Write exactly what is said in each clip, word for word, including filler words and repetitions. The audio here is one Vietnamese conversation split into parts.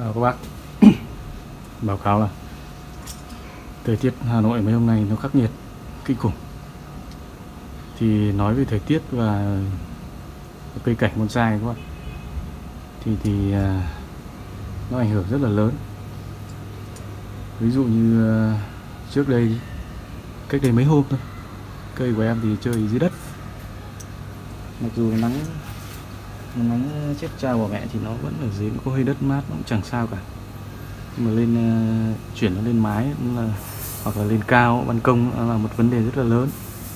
Chào các bác. Báo cáo là thời tiết Hà Nội mấy hôm nay nó khắc nghiệt kinh khủng. Thì nói về thời tiết và cây cảnh bonsai các bạn, thì thì à, nó ảnh hưởng rất là lớn. Ví dụ như à, trước đây, cách đây mấy hôm thôi, cây của em thì chơi dưới đất. Mặc dù nắng nắng chết cha bỏ mẹ thì nó vẫn ở dưới, có hơi đất mát, nó cũng chẳng sao cả. Nhưng mà lên uh, chuyển nó lên mái là, hoặc là lên cao ban công là một vấn đề rất là lớn.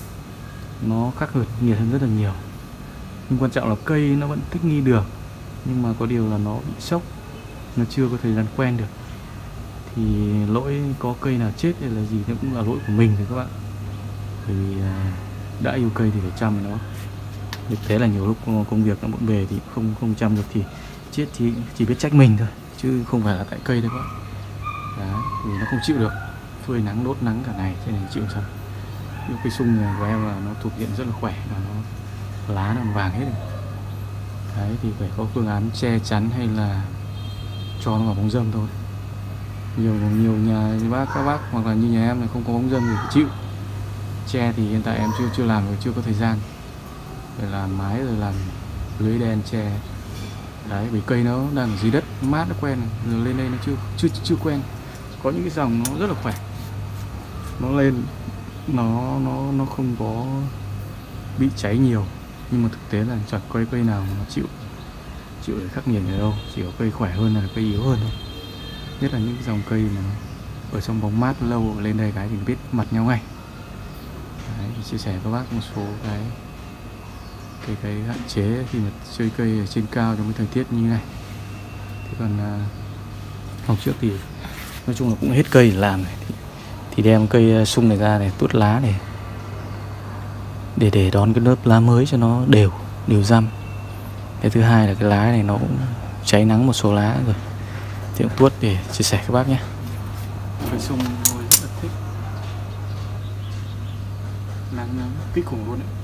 Nó khắc nghiệt hơn rất là nhiều. Nhưng quan trọng là cây nó vẫn thích nghi được, nhưng mà có điều là nó bị sốc, nó chưa có thời gian quen được. Thì lỗi có cây nào chết hay là gì thì cũng là lỗi của mình rồi các bạn. Bởi vì uh, đã yêu cây thì phải chăm nó. Thực tế là nhiều lúc công việc nó bộn bề thì không không chăm được thì chết thì chỉ biết trách mình thôi, chứ không phải là tại cây đâu các bạn. Đấy, vì nó không chịu được phơi nắng đốt nắng cả ngày, cho nên chịu sao. Những cây sung này của em là nó thuộc diện rất là khỏe, và nó lá nó vàng hết rồi. Đấy, thì phải có phương án che chắn hay là cho nó vào bóng râm thôi. Nhiều nhiều nhà bác các bác hoặc là như nhà em này không có bóng râm thì phải chịu. Che thì hiện tại em chưa chưa làm rồi, chưa có thời gian. Phải làm mái rồi làm lưới đen che. Đấy, vì cây nó đang ở dưới đất mát nó quen rồi, lên đây nó chưa chưa chưa quen. Có những cái dòng nó rất là khỏe, nó lên nó nó nó không có bị cháy nhiều, nhưng mà thực tế là chẳng cây cây nào mà nó chịu chịu để khắc nghiệt ở đâu. Chỉ có cây khỏe hơn là cây yếu hơn thôi. Nhất là những cái dòng cây mà ở trong bóng mát lâu, lên đây cái thì biết mặt nhau ngay. Đấy, chia sẻ với các bác một số cái cái cái hạn chế khi mà chơi cây ở trên cao trong cái thời tiết như này. Thế còn à, hôm trước thì nói chung là cũng hết cây để làm này. Thì, thì đem cây sung này ra để tuốt lá để để để đón cái lớp lá mới cho nó đều đều răm. Cái thứ hai là cái lá này nó cũng cháy nắng một số lá rồi, thì cũng tuốt để chia sẻ các bác nhé. Cây sung tôi rất là thích, nắng nắng kinh khủng luôn đấy.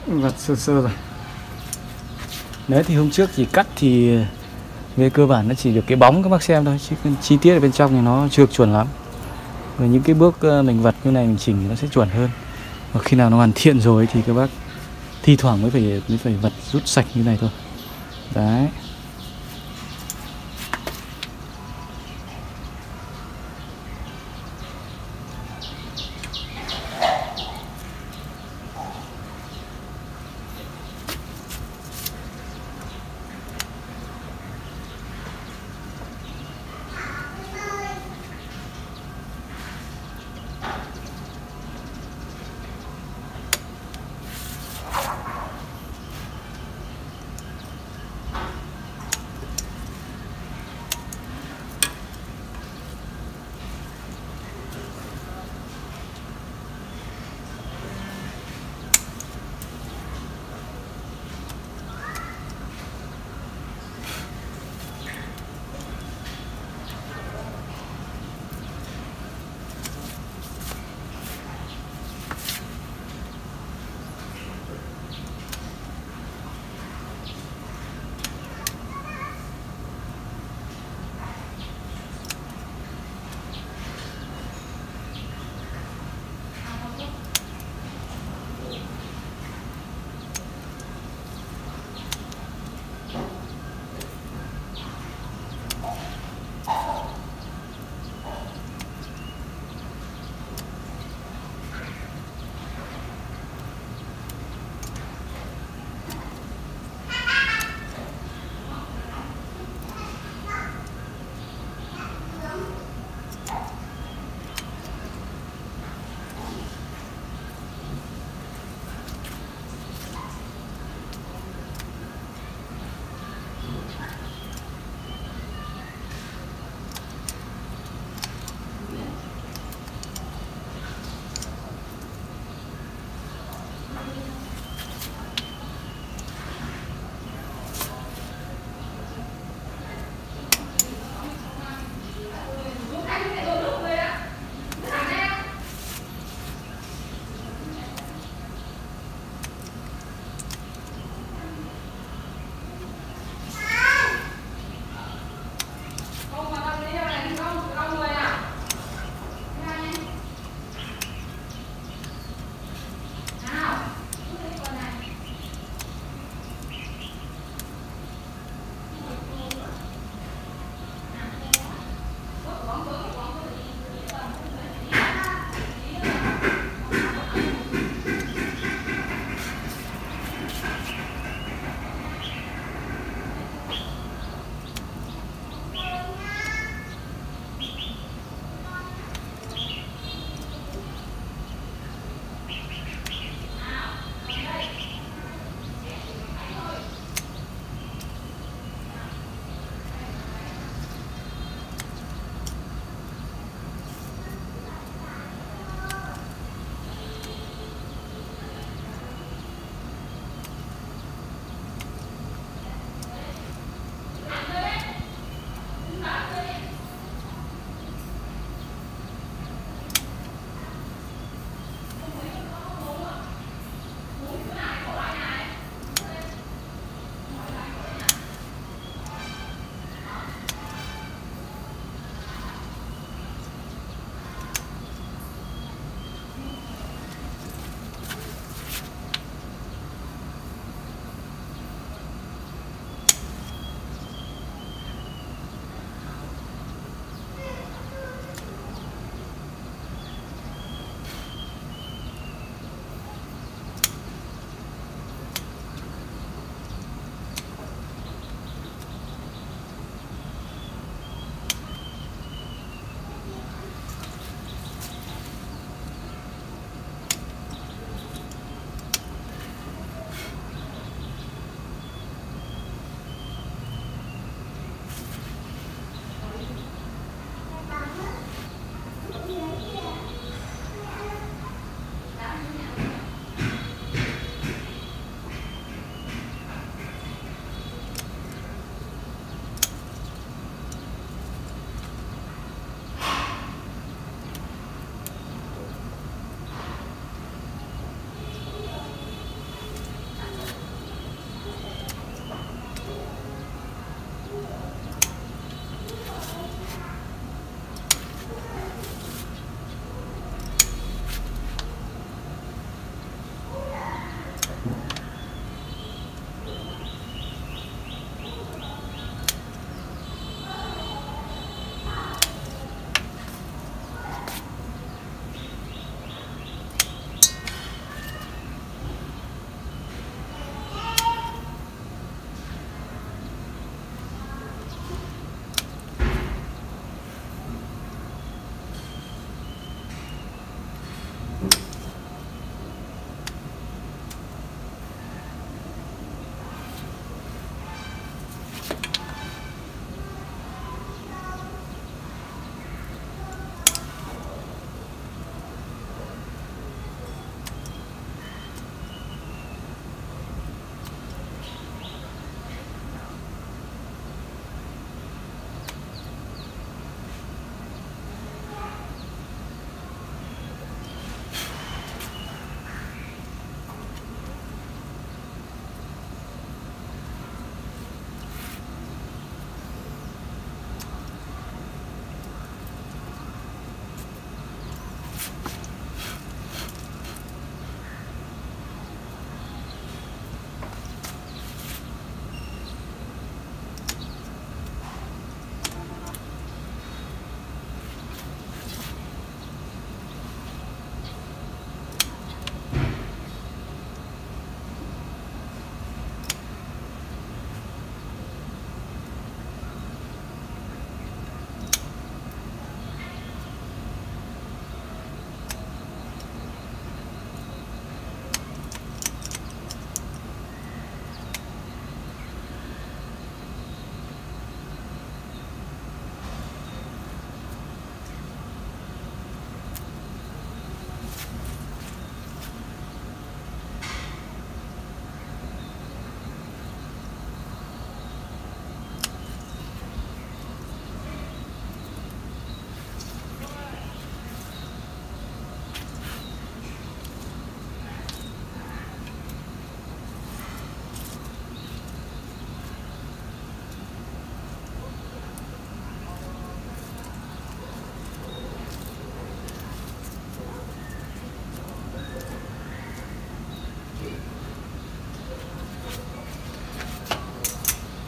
vặt sơ sơ rồi. Đấy thì hôm trước thì cắt thì về cơ bản nó chỉ được cái bóng các bác xem thôi, chứ chi tiết ở bên trong thì nó chưa chuẩn lắm. Và những cái bước mình vặt như này mình chỉnh thì nó sẽ chuẩn hơn. Và khi nào nó hoàn thiện rồi thì các bác thi thoảng mới phải mới phải vặt rút sạch như này thôi. Đấy.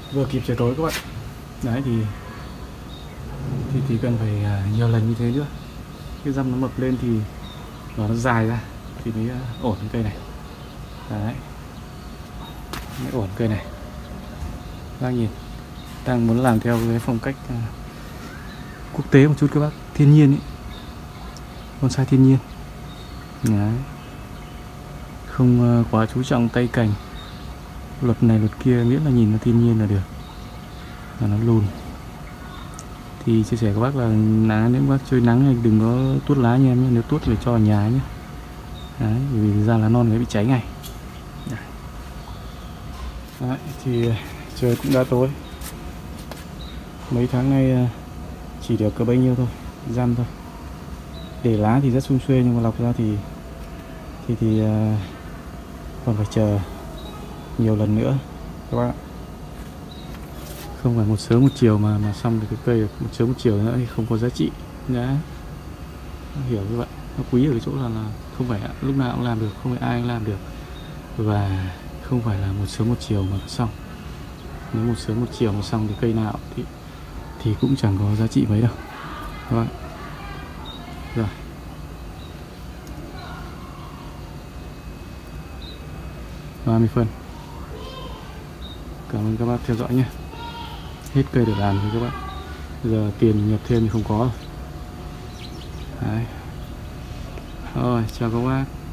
vừa kịp trời tối các bạn. Đấy thì thì thì cần phải uh, nhiều lần như thế nữa. Cái răm nó mập lên thì nó dài ra thì mới uh, ổn cái cây này. Đấy, mới ổn cây này. Các nhìn, đang muốn làm theo cái phong cách uh, quốc tế một chút các bác, thiên nhiên ấy, bonsai thiên nhiên. Đấy, không uh, quá chú trọng tay cành, luật này luật kia, miễn là nhìn nó thiên nhiên là được, và nó lùn. Thì chia sẻ các bác là lá, nếu bác chơi nắng thì đừng có tuốt lá nha em nhé, nếu tuốt phải cho ở nhà nhé. Đấy, vì ra lá non nó bị cháy ngay. Đấy, thì trời cũng đã tối. Mấy tháng nay chỉ được có bấy nhiêu thôi, răm thôi. Để lá thì rất sum xuê, nhưng mà lọc ra thì thì thì uh, còn phải chờ nhiều lần nữa các bạn. Không phải một sớm một chiều mà mà xong được cái cây được một sớm một chiều nữa thì không có giá trị. Đã hiểu như vậy. Nó quý ở cái chỗ là, là không phải lúc nào cũng làm được, không phải ai cũng làm được, và không phải là một sớm một chiều mà xong. Nếu một sớm một chiều mà xong thì cây nào thì thì cũng chẳng có giá trị mấy đâu các bạn. Rồi, ba mươi phân. Cảm ơn các bác theo dõi nhé. Hết cây được làm thì các bạn. Bây giờ tiền nhập thêm thì không có rồi. Đấy. Rồi, chào các bác.